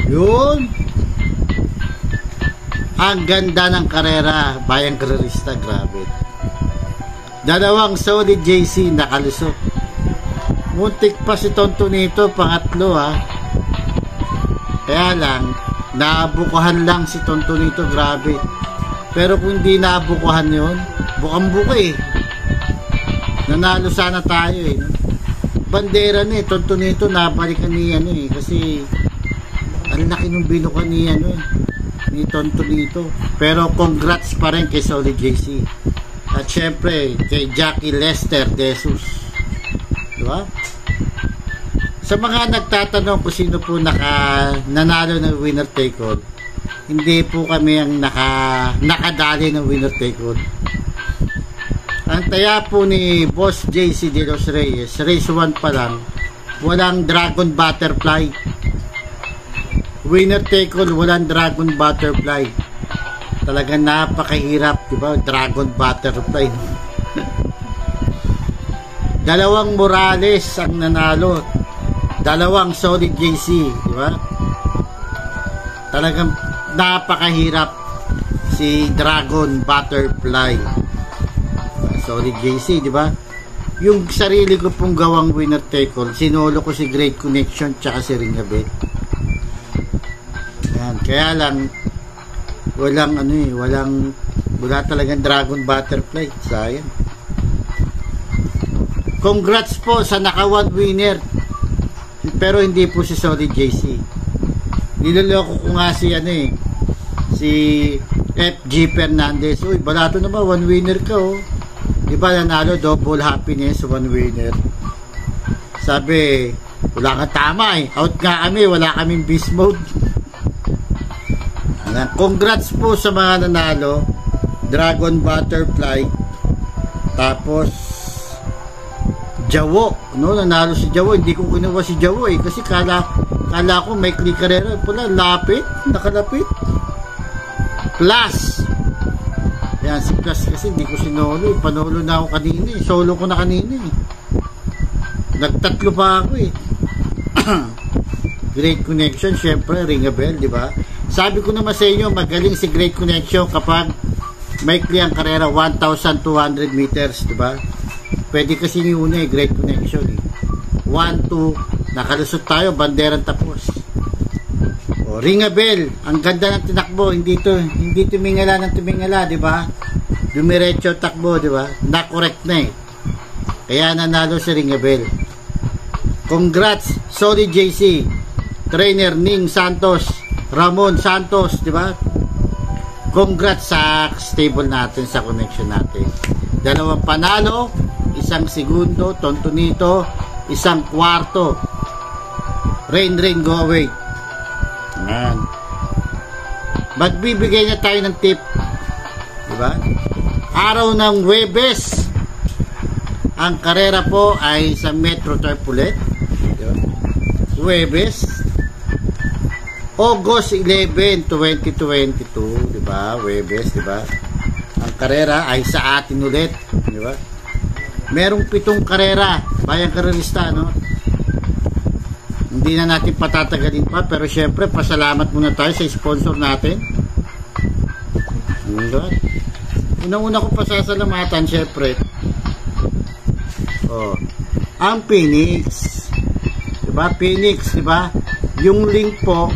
Yun. Ang ganda ng karera, bayang karerista, grabe. Dalawang solid JC nakalusot. Muntik pa si Tonto nito, pangatlo ha. Kaya lang, naabukuhan lang si Tonto nito, grabe. Pero kung hindi naabukuhan yun, bukang-buka eh. Nanalo sana tayo eh. Bandera na eh, Tonto nito, nabalikan ni ano eh. Kasi, ang laki nung binukan ni ano eh. Ni Tonto dito. Pero congrats pa rin kay Solid JC. At syempre kay Jackie Lester De Jesus. Diba? Sa mga nagtatanong kung sino po nanalo ng winner take all, hindi po kami ang nakadali ng winner take all. Ang taya po ni Boss JC De Los Reyes, race 1 pa lang, walang dragon butterfly. Winner take all, walang dragon butterfly. Talagang napakahirap, diba? Dragon butterfly. Dalawang Morales ang nanalo. Dalawang Solid JC, diba? Talagang napakahirap si Dragon Butterfly. Solid JC, diba? Yung sarili ko pong gawang winner take all, sinolo ko si Great Connection tsaka si Ringabe. Kaya lang walang ano eh, wala talagang Dragon Butterfly, sayang. Congrats po sa naka-1 winner, pero hindi po si Solid JC. Niloloko ko nga si ano eh, si FG Fernandez. Uy, balato na ba, 1 winner ka oh. Diba nanalo, double happiness, 1 winner. Sabi, wala kang tama eh, out nga kami, wala kaming beast mode. Congrats po sa mga nanalo, Dragon Butterfly. Tapos Jawo, no, nanalo si Jawo. Hindi ko kinuha si Jawo eh, kasi kala ko may click karera pala, lapit, nakalapit. Plus yan si Plus, kasi hindi ko sinolo, panolo na ako kanina eh. Solo ko na kanina eh, nagtatlo pa ako eh. Great Connection, syempre Ringabel, di ba? Sabi ko naman sa inyo, magaling si Great Connection kapag may ang karera 1,200 meters, di ba? Pwede kasi yung una eh, Great Connection eh. 1-2, nakalusot tayo, banderang tapos. O, Ringabel, ang ganda ng tinakbo, hindi tumingala ng tumingala, di ba? Dumiretso takbo, di ba? Na-correct na eh. Kaya nanalo si Ringabel. Congrats, Solid JC, Trainer Ning Santos, Ramon Santos, di ba? Congrats sa stable natin, sa connection natin. Dalawang panalo, isang segundo, Tonto nito, isang kwarto. Rain go away. Ayan. Magbibigay na tayo ng tip, di ba? Araw ng Huwebes, ang karera po ay sa Metro Turf ulit. Huwebes, August 11, 2022, di ba? Huwebes, di ba? Ang karera ay sa atin ulit, di ba? Merong 7 karera, bayang karerista, no? Hindi na natin patatagalin pa, pero syempre, pasalamat muna tayo sa sponsor natin. Diba? Unang-una ko pasasalamatan, syempre. Oh, ang Phoenix. Diba? Phoenix, diba? Yung link po,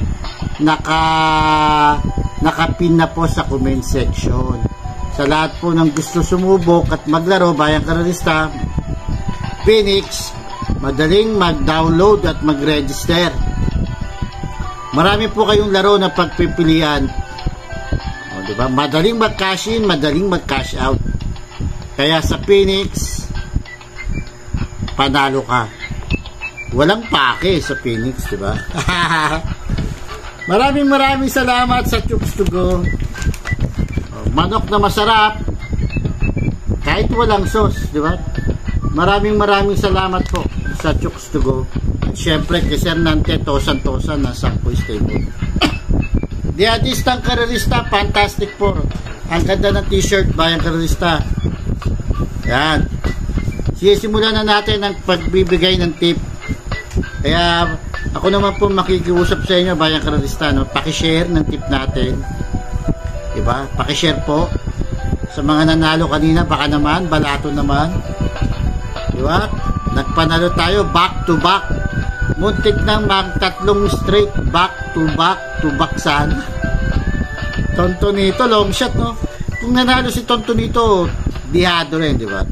nakapin na po sa comment section. Sa lahat po ng gusto sumubok at maglaro, bayang karerista, Phoenix, madaling mag-download at mag-register. Marami po kayong laro na pagpipilian. O, diba? Madaling mag-cash in, madaling mag-cash out. Kaya sa Phoenix, panalo ka. Walang pake sa Phoenix, diba? Maraming salamat sa Chooks to Go. Manok na masarap kahit walang sauce, diba? Maraming salamat po sa Chooks to Go. At syempre kay Sir Nante, tosan na Sakpo Stable. Diadistang karerista, fantastic po. Ang ganda ng t-shirt, bayang karerista. Yan. Sisimulan na natin ang pagbibigay ng tip. Kaya Ako naman po makikiusap sa inyo, bayang karalista, no? Pakishare ng tip natin. Diba? Pakishare po. Sa mga nanalo kanina, baka naman, balato naman. Diba? Nagpanalo tayo, back to back. Muntik nang mag-tatlong straight, back to back sana. Tontonito, long shot, no? Kung nanalo si Tontonito, dihado rin, diba?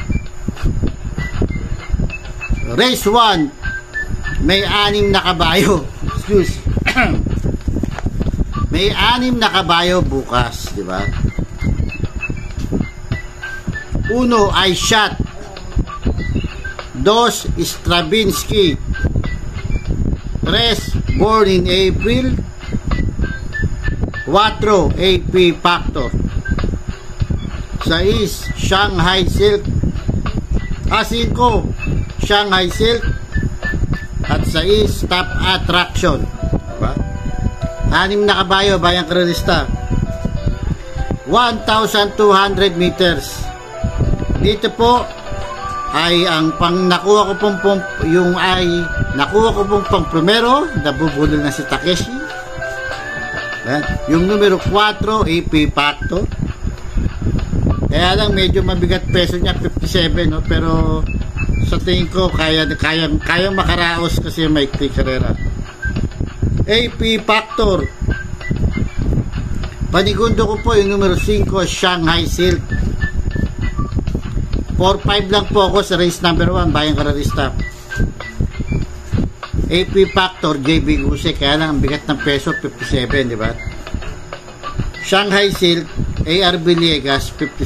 Race 1, may 6 na kabayo. Excuse. May 6 na kabayo bukas, di ba? 1 ay shot. 2 Stravinsky. 3 born in April. 4 AP Factor. 6 Shanghai Silk. 5 Shanghai Silk. At 6 Top Attraction. Diba? 6 na kabayo, bayang karalista. 1,200 meters. Dito po ay ang pang nakuha ko pong yung ay nakuha ko pong pang primero, nabubulol na si Takeshi. Yan. Yung numero 4 AP Factor. Kaya lang medyo mabigat peso niya, 57, no? Pero sa tingin ko kayang makaraos kasi may karera. AP Factor. Panigundo ko po yung numero 5 Shanghai Silk. 4-5 lang po ako sa race number 1, bayang karalista. AP Factor JB Guse, kaya lang ang bigat ng peso 57, di ba? Shanghai Silk AR Villegas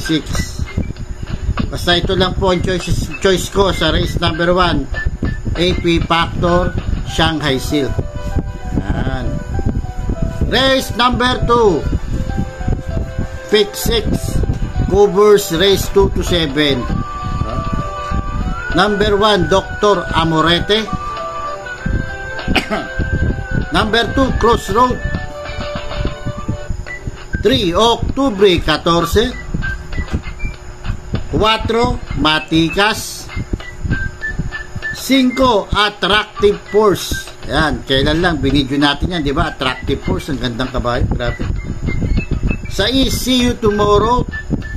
56. Basta ito lang po ang choice ko sa race number 1, AP Factor Shanghai Silk. Yan. Race number 2, pick 6 covers race 2 to 7. Number 1 Dr. Amorete. Number 2 Crossroad. 3 Octubre 14. 4 Matikas. 5 Attractive Force. Yan, kailan lang binidyo natin yan, di ba? Attractive Force, ang gandang kabayo, grabe. 6 See You Tomorrow.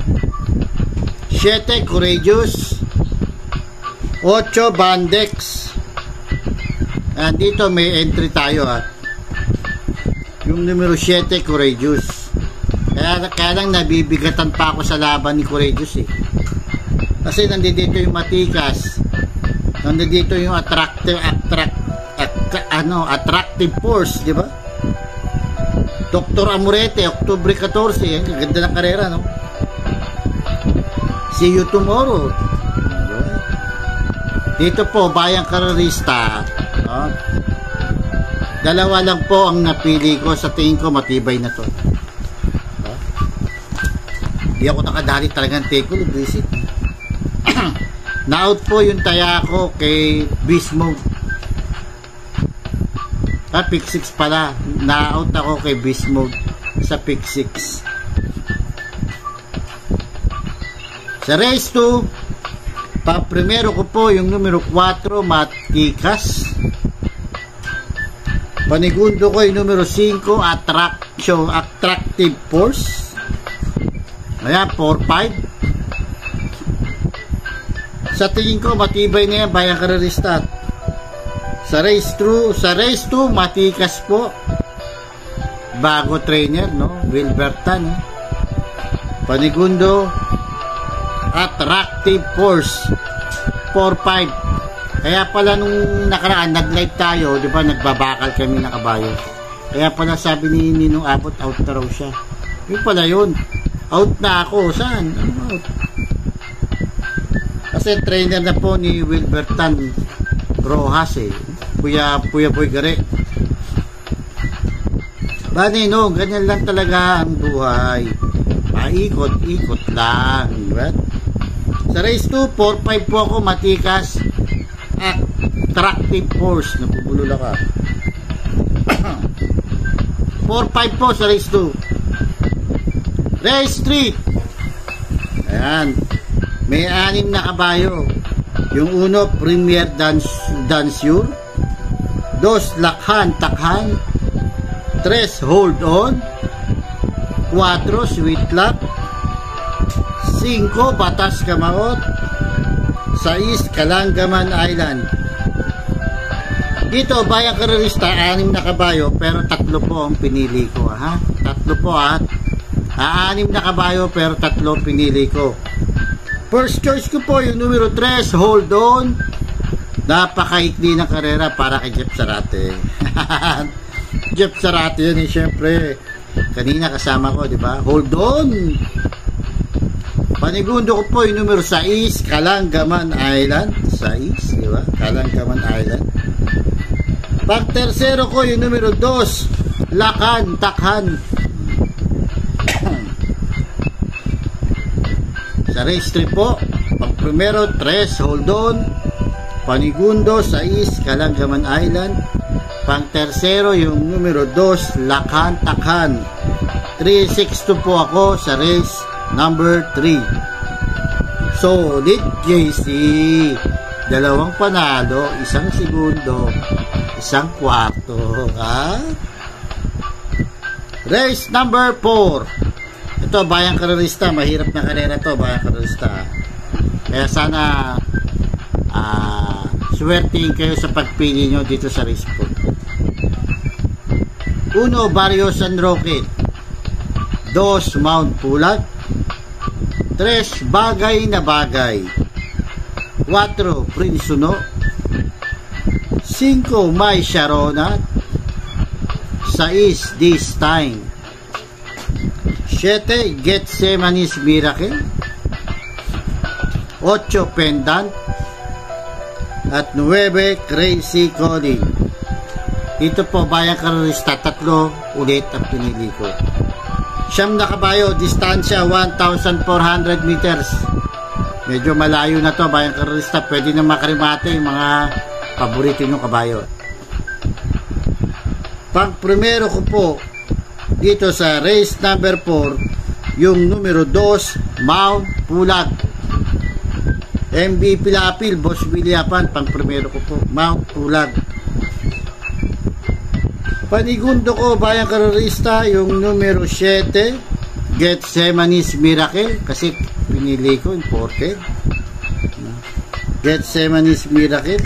7 Courageous. 8 Bandex. Dito may entry tayo, ha. Yung numero 7 Courageous. Kaya lang nabibigatan pa ako sa laban ni Courageous, eh. Kasi nandito yung Matikas. Nandito yung attractive force, di ba? Dr. Amorete, Octubre 14, ganda ng karera, no? See You Tomorrow. Dito po, bayang karerista, no? Dalawa lang po ang napili ko, sa tingin ko matibay na to. No? Di ako nakadali talagang take-all, visit. Na-out po yung taya ko kay Beast Mode. Pick 6 pala. Na-out ako kay Beast Mode sa pick 6. Sa race 2, primero ko po yung numero 4 Matikas. Panigundo ko yung numero 5 Attractive Force. Ayan, 4-5. Sa tingin ko matibay na yan, bayang karerista. Sa race 2 Matikas po. Bago trainer, no? Wilbertan, no? Panigundo Attractive Force 4-5. Kaya pala nung nakaraan nag-live tayo, di ba, nagbabakal kami ng kabayo. Kaya pala sabi ni Ninong Abot, out na raw siya. Yun pala yun, out na ako. Saan? Ano out? Kasi trainer na po ni Wilbertan Rojas, eh. Puya Boy Gare. Bani, no, ganyan lang talaga ang buhay. Paikot-ikot lang, diba? Sa race 2, 4-5 po ako Matikas. Attractive Force, napubulol ka. 4-5 po sa race 2. Race 3, ayan, may 6 na kabayo. Yung uno, Premier Dansure. 2 lakhan takhan, 3 hold on, 4 sweet luck, 5 batas kamaot, 6 Kalangaman Island. Dito bayang karerista 6 na kabayo pero 3 po ang pinili ko, ha? 3 po, ha? 6 na kabayo pero 3 pinili ko. First choice ko po yung numero 3, hold on. Napakaikli ng karera para kay Jeff Zarate. Jeff Zarate yun, syempre. Kanina kasama ko, di ba? Hold on. Panigundo ko po yung numero 6, Kalangaman Island. 6, di ba? Kalangaman Island. Pag tersero ko yung numero 2, Lakhan Takhan. Sa race 3 po, pag primero 3, hold on. Panigundo 6, Kalangaman Island. Pang tersero yung numero 2, Lakhan Takhan. 362 po ako sa race number 3. Solid JC. 2 panalo, 1 segundo, 1 kwarto. Ha? Race number 4. Ito, bayang karerista. Mahirap na karera to, bayang karerista. Kaya sana swertihin kayo sa pagpili nyo dito sa race 4. 1, Barrio San Roque. 2, Mount Pulag. 3, Bagay na Bagay. 4, Prince Uno. 5, May Sharona. 6, This Time. 7, Getsemanis Miracle. 8, Pendant. At 9, Crazy Calling. Dito po bayang karerista, 3 ulit ang pinili ko. 9 na kabayo, distansya 1,400 meters. Medyo malayo na to bayang karerista, pwede na makarimate yung mga paborito ng kabayo. Pag primero ko po dito sa race number 4 yung numero 2, Mount Pulag. MB Pilapil, Boss Williapan, pang primero ko po, Mount Pulag. Panigundo ko bayang karerista yung numero 7, Getsemanis Miracle, kasi pinili ko imported. Getsemanis Miracle.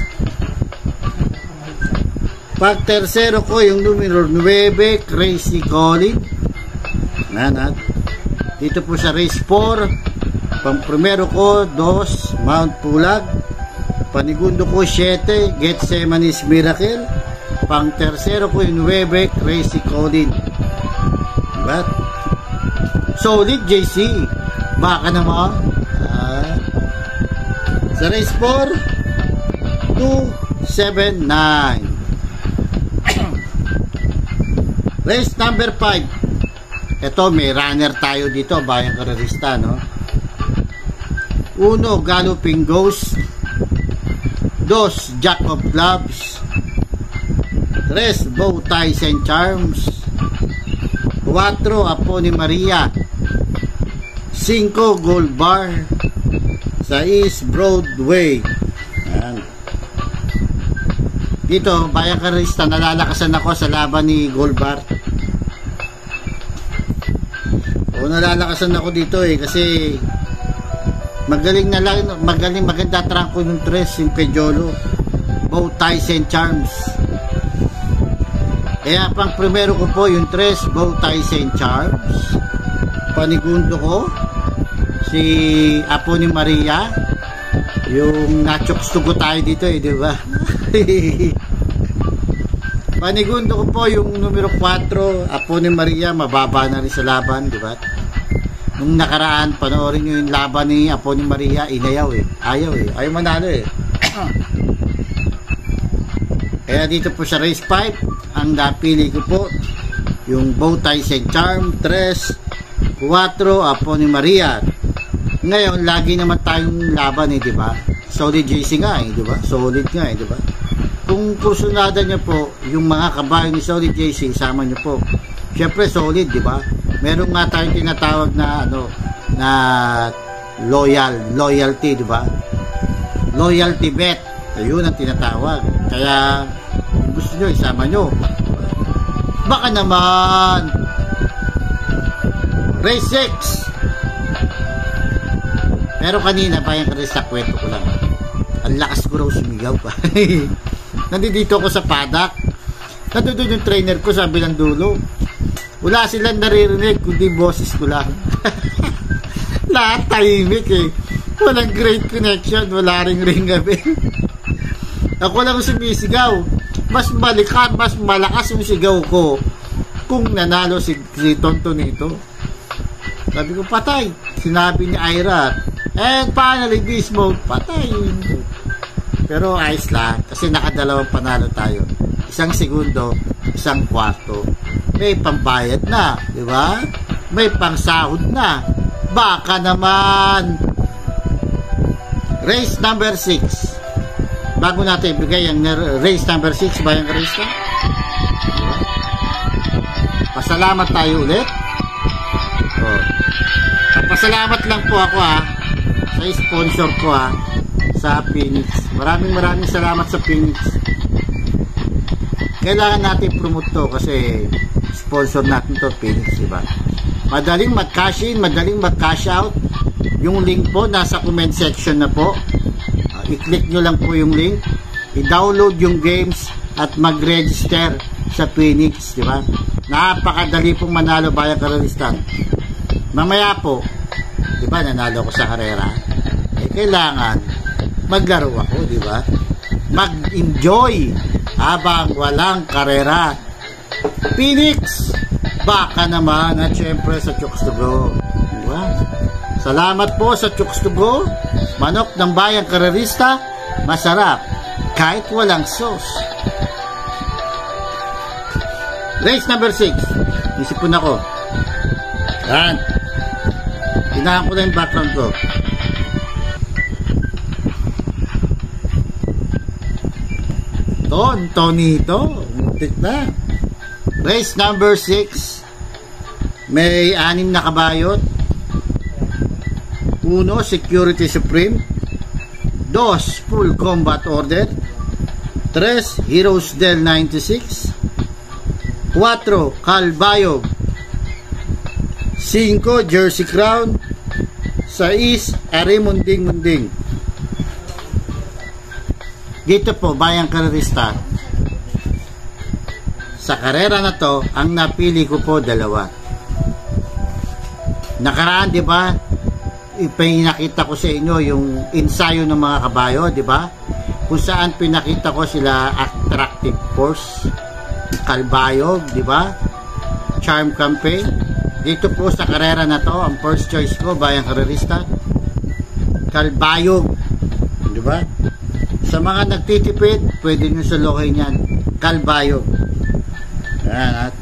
Pag tersero ko yung numero 9, Crazy Calling. Dito po sa race 4, pang primero ko 2, Mount Pulag. Panigundo ko 7, Getsemanis Miracle. Pang tersero ko yung 9, Crazy Calling. But solid JC. Baka naman. Sa race 4, 2, 7, 9. Race number 5. Ito, may runner tayo dito, bayang karerista, no? 1, Galloping Ghost. 2, Jack of Clubs. 3, Bow Ties and Charms. 4, Apo ni Maria. 5, Gold Bar. 6, Broadway. Ayan. Dito, bayang karerista, nalalakasan ako sa laban ni Gold Bar. Nalalakasan ako dito kasi maganda trangko yung 3, yung Pejolo, Bow Ties and Charms. Kaya pang primero ko po yung 3, Bow Ties and Charms. Panigundo ko si Apo ni Maria, yung nachokstugo tayo dito di ba? Panigundo ko po yung numero 4, Apo ni Maria, mababa na rin sa laban, di ba? Nung nakaraan, panoorin nyo yung laban ni Apo ni Maria, inayaw ayaw manalo Kaya dito po sa race 5, ang napili ko po yung Bow Ties and Charm. 3, 4, Apo ni Maria. Ngayon, lagi naman tayong laban di ba? Solid JC nga di ba? Solid nga di ba? Kung kursunada nyo po yung mga kabayo ni Solid JC, isama nyo po. Syempre solid, di ba? Meron nga tayong tinatawag na na loyalty, di ba? Loyalty bet. Ayun ang tinatawag. Kaya Kung gusto nyo, isama nyo. Baka naman race 6. Pero kanina, Bayang Karista, kwento ko lang. Ang lakas ko raw sumigaw pa. Nandito ako sa paddock. Nandun yung trainer ko, sabi ng dulo. Wala silang naririnig, kundi boses ko lang. Lahat tahimik eh. Walang great connection, wala ring gabi. Ako lang sumisigaw. Mas malakas yung sigaw ko kung nanalo si Tonto nito. Sabi ko, patay. Sinabi ni Ira. And finally, this mode, patay. Pero ayos lang, kasi nakadalawang panalo tayo. 1 segundo, 1 kwarto. May pambayad na, di ba? May pangsahod na. Baka naman. Race number 6. Bago natin ibigay ang race number 6, Bayang Karista. Diba? Pasalamat tayo ulit. Pasalamat lang po ako sa sponsor ko sa Phoenix. Maraming salamat sa Phoenix. Kailangan natin promote to kasi sponsor natin to, Phoenix, diba? Madaling mag-cash in, madaling mag-cash out. Yung link po nasa comment section na po. I-click nyo lang po yung link, i-download yung games at mag-register sa Phoenix, diba? Napakadali pong manalo, Bayang Karista. Mamaya po, diba, nanalo ko sa karera, kailangan maglaro ako, diba? Mag-enjoy habang walang karera. Phoenix, baka naman, at syempre sa Chooks to Go, diba? Salamat po sa Chooks to Go. Manok ng Bayang Karerista, masarap kahit walang sauce. Race number 6. Isipon ako. Yan. Tinahan ko na yung background ko. Tonito. Muntik na. Race number 6. May 6 na kabayot. 1. Security Supreme. 2. Full Combat Order. 3. Heroes Del 96. 4. Calbayog. 5. Jersey Crown. 6. Arimunding-munding. Dito po, Bayang Karerista, sa karera na to, ang napili ko po 2. Nakaraan, di ba? Ipinakita ko sa inyo yung ensayo ng mga kabayo, di ba? Kung saan pinakita ko sila attractive force, Calbayog, di ba? Charm campaign. Dito po sa karera na to, ang first choice ko, Bayang Karerista, Calbayog, di ba? Sa mga nagtitipid, pwede nyo salokin yan, Calbayog. Yan, at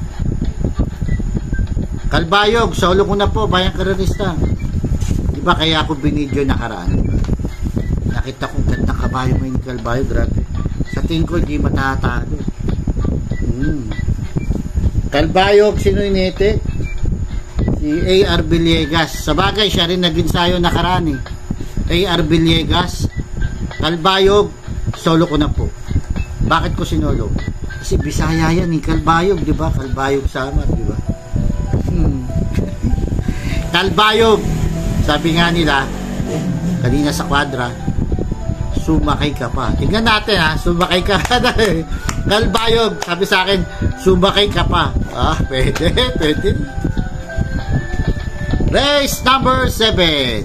Calbayog, solo ko na po, Bayang Karerista. Diba kaya ako binidyo nakaraan? Nakita kong gandang kabayo mo yung Calbayog, grabe. Sa tingin ko, hindi matatalo. Calbayog, sino inete? Si A.R. Villegas. Sa bagay, siya rin nag-ensayo nakaraan eh. A.R. Villegas. Calbayog, solo ko na po. Bakit ko sinolo? Kasi Bisaya yan eh, Calbayog, diba? Calbayog sama, diba? Calbayog, sabi nga nila kanina sa kwadra, sumakay ka pa. Tingnan natin sumakay ka pa. Calbayog, sabi sa akin, sumakay ka pa. Pwede. Race number 7.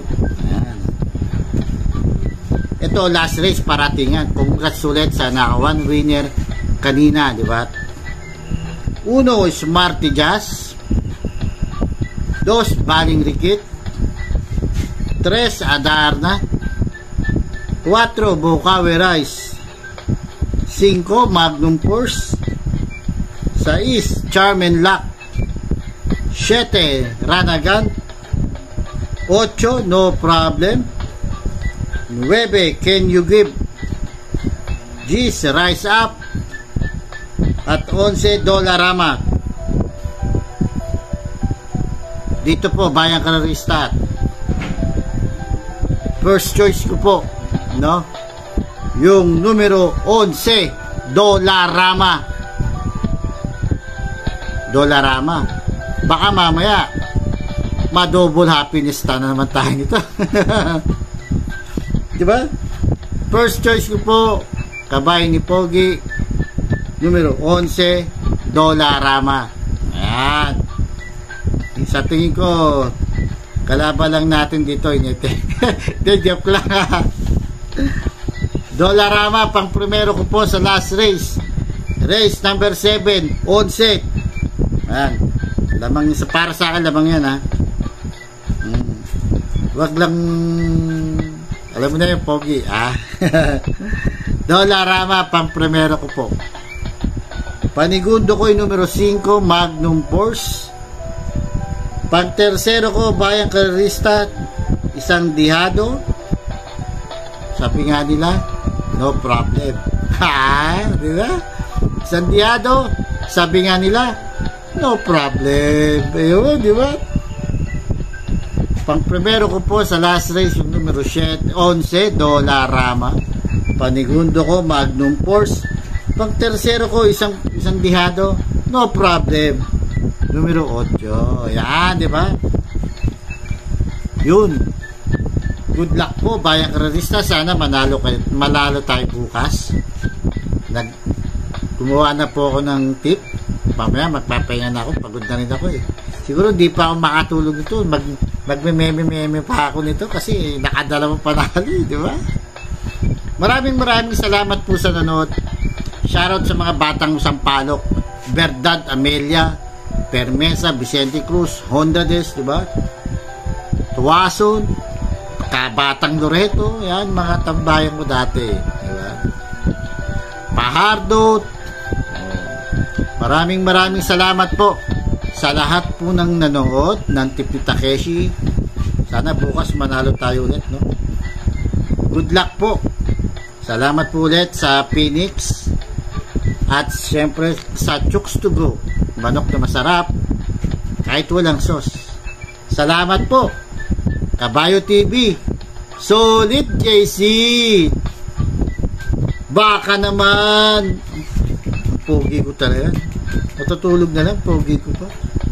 Ito, last race, paratingan. Congrats ulit sa naka 1 winner kanina, di ba? 1. Smarty Jazz. 2. Baling Rikit. 3. Adarna. 4. Bukawi Rice. 5. Magnum Force. 6. Charm and Luck. 7. Ranagan. 8. No Problem. 9. Can You Give. 10. Rise Up. At 11. Dollarama. Dito po, Bayang Karerista, first choice ko po, no? Yung numero 11, Dollarama. Dollarama. Baka mamaya ma-double happiness na naman tayo nito. Diba? First choice ko po, kabayan ni Pogi, numero 11, Dollarama. Ayan. Sa tingin ko, kalaban lang natin dito. Joke lang. Dollarama, pang primero ko po sa last race. Race number 7, 11. Ayan. Lamang sa para sa akin, lamang yan ha. Wag lang, alam mo na yung Pogi. Dollarama, pang primero ko po. Panigundo ko yung numero 5, Magnum Force. Pang tersero ko, Bayang Karerista, isang dihado. Sabi nga nila, no problem. Di ba? Isang dihado, sabi nga nila, no problem. Ayun, di ba? Pang primero ko po sa last race, yung numero 11, Dollarama. Panigundo ko, Magnum Force. Pang tersero ko, isang dihado, no problem. Numero 8. Yan, di ba? Yun. Good luck po, Bayang Karerista. Sana manalo tayo bukas. Gumawa na po ako ng tip. Mamaya magpapahinga na ako. Pagod na rin ako eh. Siguro di pa ako makatulog nito. Magme-meme pa ako nito kasi nakadalawang panalo, di ba? Maraming salamat po sa nanood. Shoutout sa mga batang Sampaloc, Verdad, Amelia, Permesa, Vicente Cruz, Hondades, di ba? Tuwason, Kabatang Loreto, yan mga tambayan mo dati, di ba? Pahardo. Maraming salamat po sa lahat po ng nanood ng Tip ni Takeshi. Sana bukas manalo tayo ulit, no? Good luck po. Salamat po ulit sa Phoenix. At syempre sa Chooks to Go, manok na masarap kahit walang sauce. Salamat po Kabayo TV, Solid JC. Baka naman, pogi ko talaga. Matutulog na lang, pogi ko pa.